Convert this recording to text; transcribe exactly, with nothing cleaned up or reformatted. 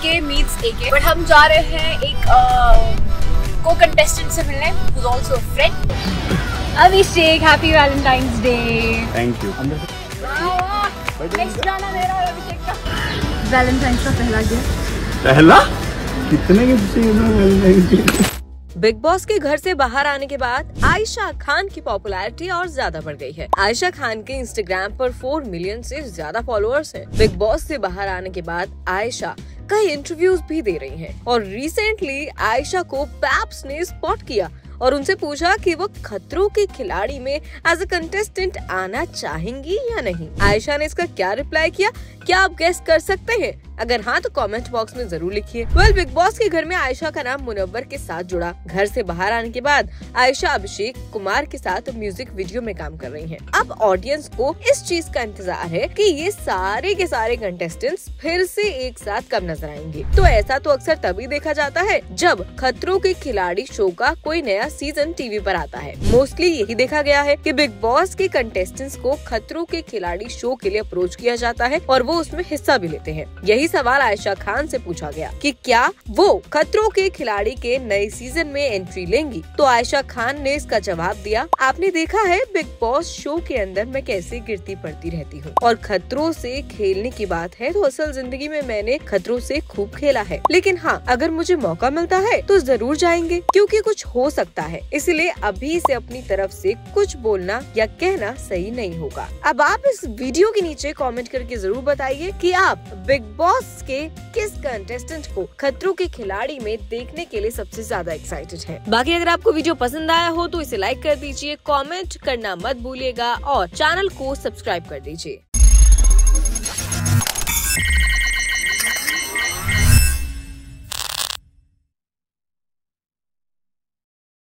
AK meets AK, but हम जा रहे हैं एक को कंटेस्टेंट से मिलने, who is also a friend. Abhishek, happy Valentine's day. Thank you. Next गाना मेरा और अभिषेक का। वैलेंटाइंस का पहला गिफ्ट। पहला कितने गिफ्ट चाहिए? बिग बॉस के घर से बाहर आने के बाद आयशा खान की पॉपुलैरिटी और ज्यादा बढ़ गई है। आयशा खान के इंस्टाग्राम पर फोर मिलियन से ज्यादा फॉलोअर्स हैं। बिग बॉस से बाहर आने के बाद आयशा कई इंटरव्यूज भी दे रही हैं और रिसेंटली आयशा को पैप्स ने स्पॉट किया और उनसे पूछा कि वो खतरों के खिलाड़ी में एज अ कंटेस्टेंट आना चाहेंगी या नहीं। आयशा ने इसका क्या रिप्लाई किया, क्या आप गेस कर सकते हैं? अगर हाँ तो कमेंट बॉक्स में जरूर लिखिए। वेल, बिग बॉस के घर में आयशा का नाम मुनव्वर के साथ जुड़ा। घर से बाहर आने के बाद आयशा अभिषेक कुमार के साथ म्यूजिक वीडियो में काम कर रही हैं। अब ऑडियंस को इस चीज का इंतजार है कि ये सारे के सारे कंटेस्टेंट्स फिर से एक साथ कब नजर आएंगे। तो ऐसा तो अक्सर तभी देखा जाता है जब खतरों के खिलाड़ी शो का कोई नया सीजन टीवी पर आता है। मोस्टली यही देखा गया है कि बिग बॉस के कंटेस्टेंट्स को खतरों के खिलाड़ी शो के लिए अप्रोच किया जाता है और वो उसमें हिस्सा भी लेते हैं। यही सवाल आयशा खान से पूछा गया कि क्या वो खतरों के खिलाड़ी के नए सीजन में एंट्री लेंगी, तो आयशा खान ने इसका जवाब दिया, आपने देखा है बिग बॉस शो के अंदर मैं कैसे गिरती पड़ती रहती हूँ और खतरों से खेलने की बात है तो असल जिंदगी में मैंने खतरों से खूब खेला है, लेकिन हाँ अगर मुझे मौका मिलता है तो जरूर जाएंगे क्योंकि कुछ हो सकता है, इसलिए अभी से अपनी तरफ से कुछ बोलना या कहना सही नहीं होगा। अब आप इस वीडियो के नीचे कमेंट करके जरूर बताइए कि आप बिग बॉस के किस कंटेस्टेंट को खतरों के खिलाड़ी में देखने के लिए सबसे ज्यादा एक्साइटेड है। बाकी अगर आपको वीडियो पसंद आया हो तो इसे लाइक कर दीजिए, कमेंट करना मत भूलिएगा और चैनल को सब्सक्राइब कर दीजिए।